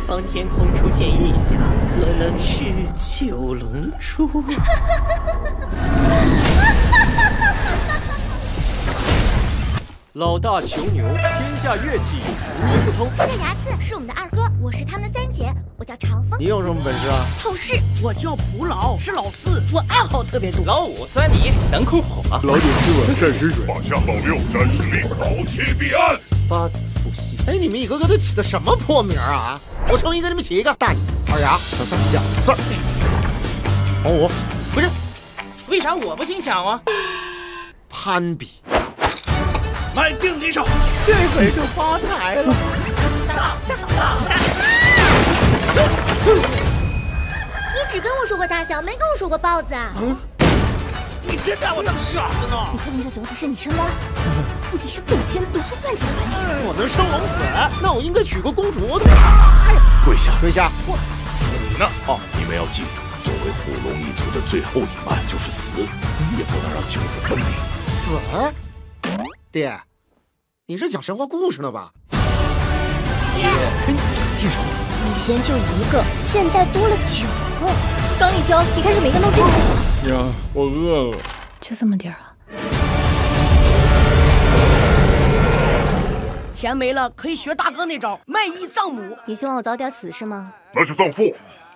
方天空出现异象，可能是九龙珠。 老大求牛，天下乐器无一不通。 我叫牙刺，是我们的二哥，我是他们的三姐，我叫朝风。 你有什么本事啊？ 透视。 我叫蒲老，是老四，我爱好特别多。 老五酸泥，能控火。 老九吃碗战时水，马下保六山实力，老七必安。 八子复习。 哎，你们一个个都起的什么破名啊？我重新给你们起一个：大爷、二牙、小三、小四儿。黄五，不是， 为啥我不姓小啊？ 攀比。 卖定敌手， 这回就发财了。 你只跟我说过大小，没跟我说过豹子啊！ 你真把我当傻子呢？ 你确定这九子是你生的？你是赌钱赌出断脚来？ 我能生龙子，那我应该娶个公主。 跪下， 跪下！ 说你呢？哦，你们要记住，作为虎龙一族的最后一脉就是死，也不能让九子分离。 死？爹，你是讲神话故事呢吧？ 爹， 听什么？ 以前就一个，现在多了9个。刚立秋，你看是每个都进来了。 娘，我饿了。 就这么点啊？ 钱没了可以学大哥那招卖艺葬母。 你希望我早点死是吗？ 那就葬父。